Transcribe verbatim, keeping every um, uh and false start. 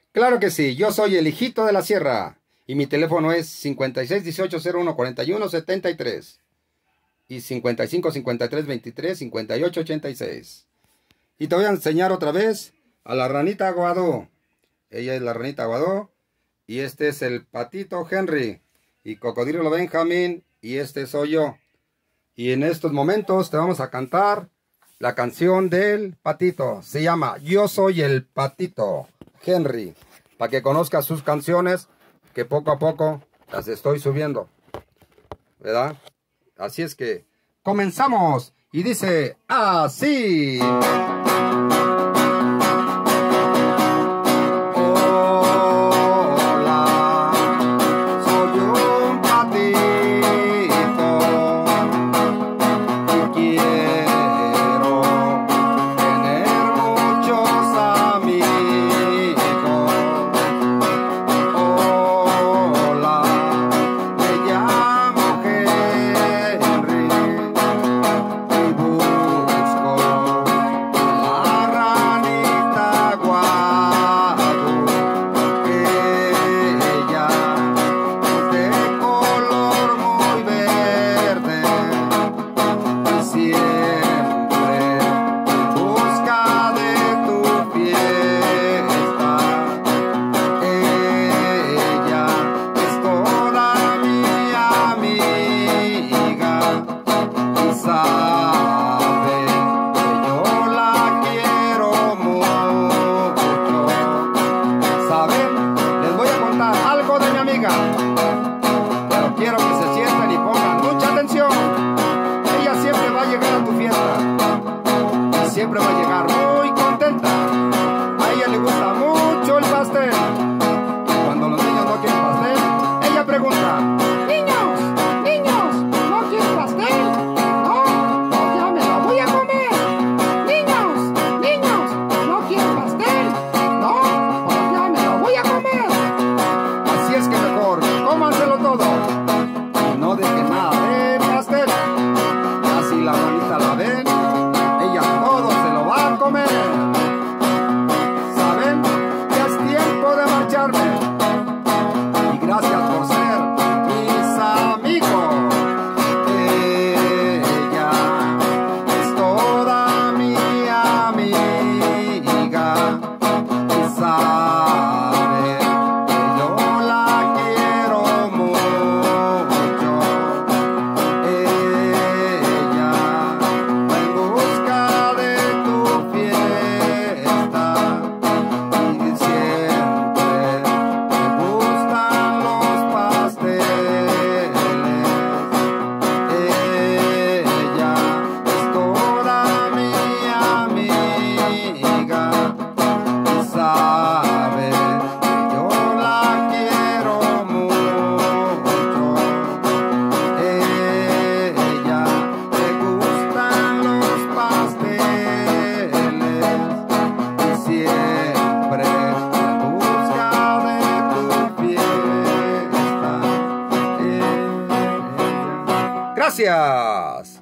Claro que sí, yo soy el hijito de la sierra y mi teléfono es cincuenta y seis dieciocho cero uno cuarenta y uno setenta y tres y cincuenta y cinco cincuenta y tres veintitrés cincuenta y ocho ochenta y seis. Y te voy a enseñar otra vez a la ranita Aguado. Ella es la ranita Aguado y este es el patito Henry y Cocodrilo Benjamín y este soy yo. Y en estos momentos te vamos a cantar la canción del patito. Se llama Yo soy el patito Henry, para que conozcas sus canciones, que poco a poco las estoy subiendo, ¿verdad? Así es que comenzamos y dice así. Pero quiero que se sienten y pongan mucha atención. Ella siempre va a llegar a tu fiesta y siempre va a llegar muy contenta. A ella le gusta mucho el pastel. Y cuando los niños no quieren pastel, ella pregunta: niños, niños, ¿no quieren pastel? No, pues ya me lo voy a comer. Niños, niños, ¿no quieren pastel? No, pues ya me lo voy a comer. Así es que mejor cómanselo todo y no dejen nada de pastel. Y así la ranita la ven, ella todo se lo va a comer. Saben que es tiempo de marcharme y gracias por ser mis amigos. Ella es toda mi amiga y sabe que yo la quiero mucho. Ella va en busca de tu fiesta y siempre me gustan los pasteles. Ella es toda mi amiga y sabe que yo la quiero mucho. Ella le gustan los pasteles y siempre me busca de tu fiesta. Ella. Gracias.